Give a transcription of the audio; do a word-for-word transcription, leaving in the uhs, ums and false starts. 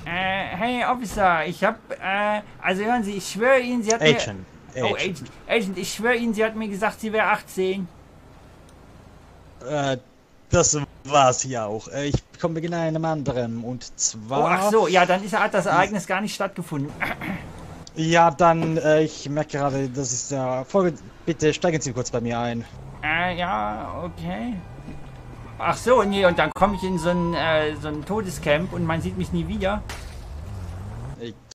Äh, hey Officer, ich hab, äh, also hören Sie, ich schwöre Ihnen, sie hat Agent. mir... Oh, Agent. Agent, ich schwöre Ihnen, sie hat mir gesagt, sie wäre achtzehn. Äh, das war's hier auch. Äh, ich komme wegen einem anderen. Und Oh, ach zwar... so, ja, dann ist, hat das Ereignis gar nicht stattgefunden. Ja, dann, äh, ich merke gerade, das ist ja... Folge, bitte steigen Sie kurz bei mir ein. Äh, ja, okay. Ach so, nee, und dann komme ich in so ein, äh, so ein Todescamp und man sieht mich nie wieder. Ich